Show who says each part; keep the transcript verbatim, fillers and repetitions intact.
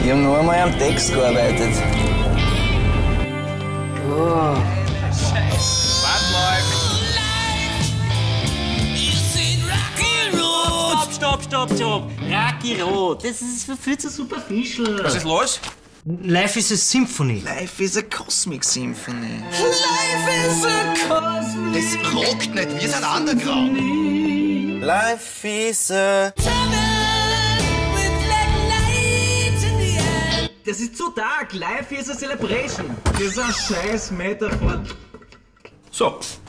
Speaker 1: Ich habe noch einmal am Text gearbeitet.
Speaker 2: Oh. Stopp, stopp, stopp! Rocky Road, das ist viel zu superficial.
Speaker 3: Was ist los?
Speaker 2: Life is a Symphony.
Speaker 1: Life is a Cosmic Symphony.
Speaker 4: Life is a cosmic.
Speaker 3: Das rockt nicht, wir sind underground.
Speaker 1: Life is a...
Speaker 2: Das ist zu dark. Life is a celebration.
Speaker 5: Das ist ein scheiß Metaphor.
Speaker 3: So,